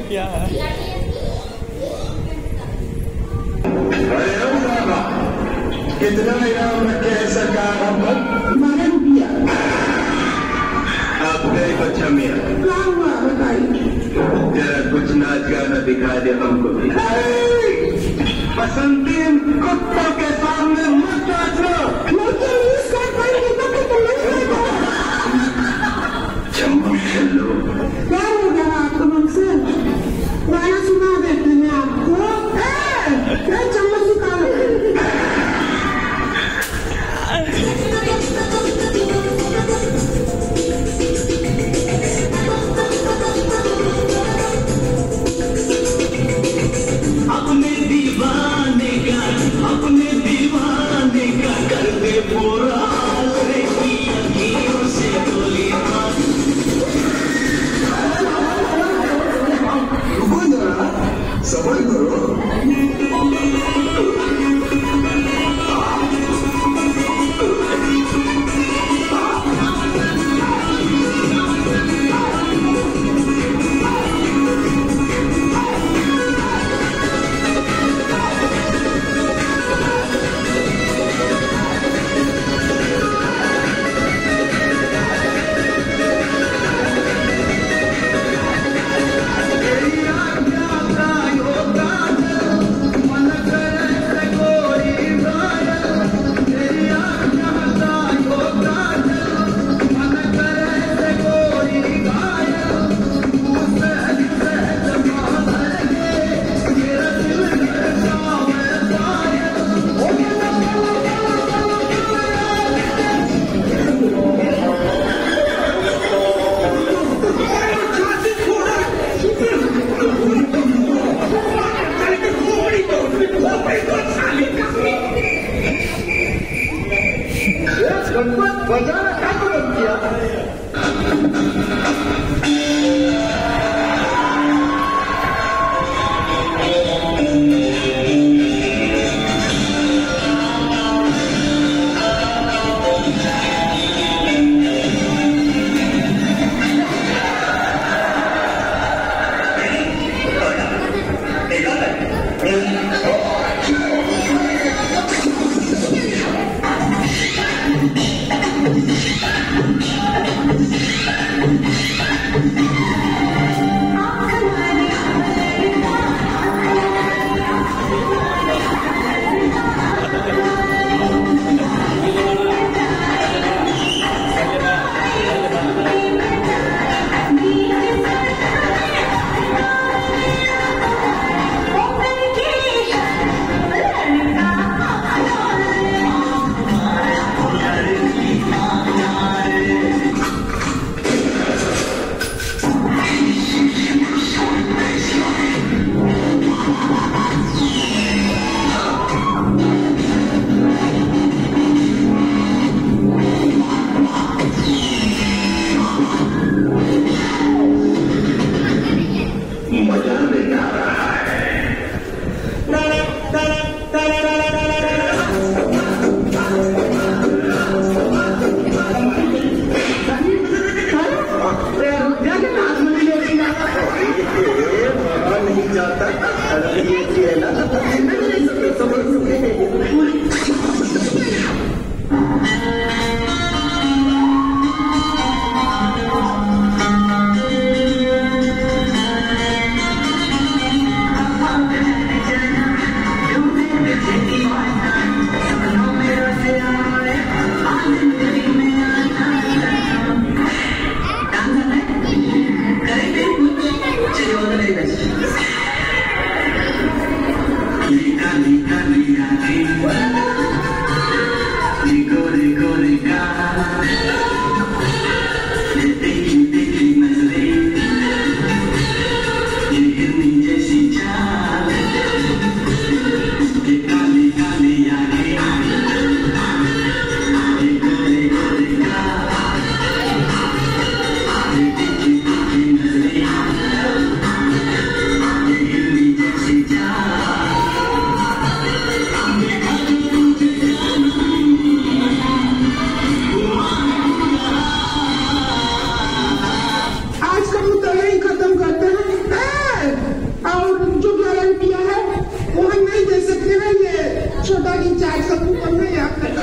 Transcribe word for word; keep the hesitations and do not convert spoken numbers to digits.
क्या है? कितना इनाम रखे है सरकार हम पर? हमारा रुपया। आप गए बच्चा मियाँ, क्या हुआ बताइए? जरा कुछ नाच गाना दिखा दे हमको भी। बसंती कुत्तों के सामने मत नाचो। चम्मच खेलो। क्या हो गया आपको मुझसे? गाना सुना देते हैं आपको। क्या चम्मच सुखा रहे हैं? अपने दीवाने का अपने दीवाने का कर दे पूरा रे की से गोली मार। रुको जरा, सबर करो। बजाना क्या करो किया? चार्ज का कूपन है आपका